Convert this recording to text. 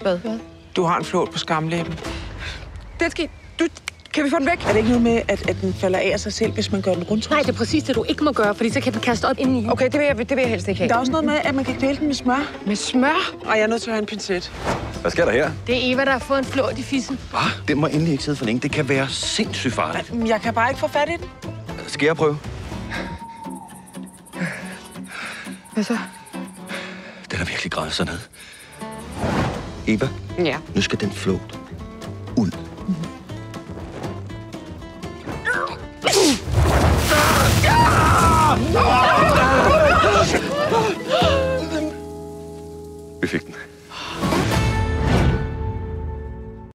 Hvad? Du har en flåt på skamlæben. Den skal... Kan vi få den væk? Er det ikke noget med, at den falder af sig selv, hvis man gør den rundt? Nej, det er præcis det, du ikke må gøre, fordi så kan den kaste op indeni. Okay, det vil jeg helst ikke have. Der er også noget med, at man kan kvæle den med smør. Med smør? Og jeg er nødt til at have en pincet. Hvad sker der her? Det er Eva, der har fået en flåt i fissen. Det må endelig ikke sidde for længe. Det kan være sindssygt farligt. Jeg kan bare ikke få fat i den. Skal jeg prøve? Hvad så? Den er virkelig grædet ned. Eva, Ja. nu skal den flåt